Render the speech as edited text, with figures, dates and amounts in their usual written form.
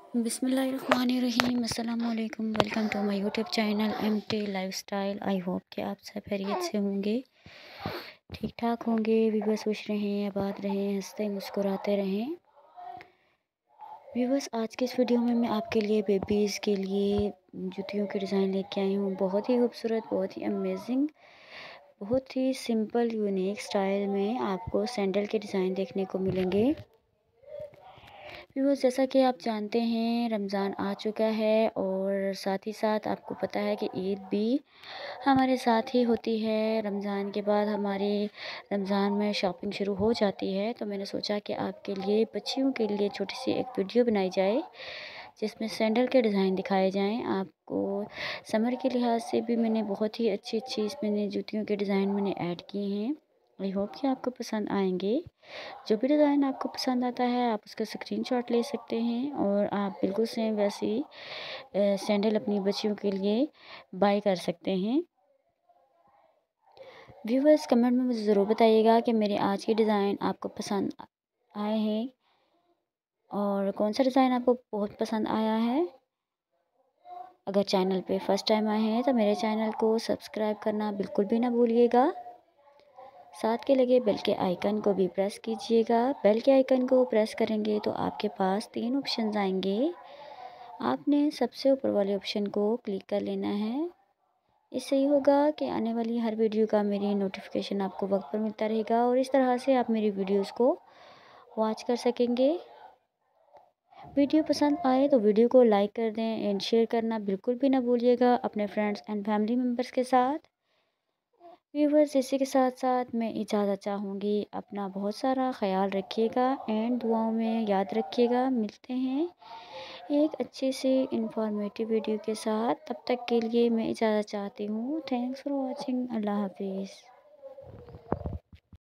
बिस्मिल्लाहिर्रहमानिर्रहीम अस्सलाम वालेकुम। Welcome to my YouTube channel MT lifestyle. I hope कि आप सब खैरियत से होंगे, ठीक ठाक होंगे। व्यूअर्स खुश रहें, आबाद रहें, हंसते मुस्कुराते रहें। व्यूअर्स आज के इस वीडियो में मैं आपके लिए बेबीज़ के लिए जूतियों के डिज़ाइन लेके आई हूँ। बहुत ही खूबसूरत, बहुत ही अमेजिंग, बहुत ही सिंपल यूनिक स्टाइल में आपको सैंडल के डिज़ाइन देखने को मिलेंगे। व्यूअर्स जैसा कि आप जानते हैं रमज़ान आ चुका है और साथ ही साथ आपको पता है कि ईद भी हमारे साथ ही होती है। रमज़ान के बाद हमारी रमज़ान में शॉपिंग शुरू हो जाती है, तो मैंने सोचा कि आपके लिए बच्चियों के लिए छोटी सी एक वीडियो बनाई जाए जिसमें सैंडल के डिज़ाइन दिखाए जाएं। आपको समर के लिहाज से भी मैंने बहुत ही अच्छी इसमें जूतियों के डिज़ाइन मैंने ऐड किए हैं। आई होप कि आपको पसंद आएंगे। जो भी डिज़ाइन आपको पसंद आता है आप उसका स्क्रीनशॉट ले सकते हैं और आप बिल्कुल सेम वैसे ही सैंडल अपनी बच्चियों के लिए बाय कर सकते हैं। व्यूअर्स कमेंट में मुझे ज़रूर बताइएगा कि मेरे आज के डिज़ाइन आपको पसंद आए हैं और कौन सा डिज़ाइन आपको बहुत पसंद आया है। अगर चैनल पे फर्स्ट टाइम आए हैं तो मेरे चैनल को सब्सक्राइब करना बिल्कुल भी ना भूलिएगा। साथ के लगे बेल के आइकन को भी प्रेस कीजिएगा। बेल के आइकन को प्रेस करेंगे तो आपके पास 3 ऑप्शन आएंगे। आपने सबसे ऊपर वाले ऑप्शन को क्लिक कर लेना है। इससे ही होगा कि आने वाली हर वीडियो का मेरी नोटिफिकेशन आपको वक्त पर मिलता रहेगा और इस तरह से आप मेरी वीडियोस को वॉच कर सकेंगे। वीडियो पसंद आए तो वीडियो को लाइक कर दें एंड शेयर करना बिल्कुल भी ना भूलिएगा अपने फ्रेंड्स एंड फैमिली मेम्बर्स के साथ। व्यूवर्स इसी के साथ साथ मैं इजाज़त चाहूँगी। अपना बहुत सारा ख्याल रखिएगा एंड दुआओं में याद रखिएगा। मिलते हैं एक अच्छी सी इंफॉर्मेटिव वीडियो के साथ। तब तक के लिए मैं इजाज़त चाहती हूँ। Thanks for watching. अल्लाह हाफिज़।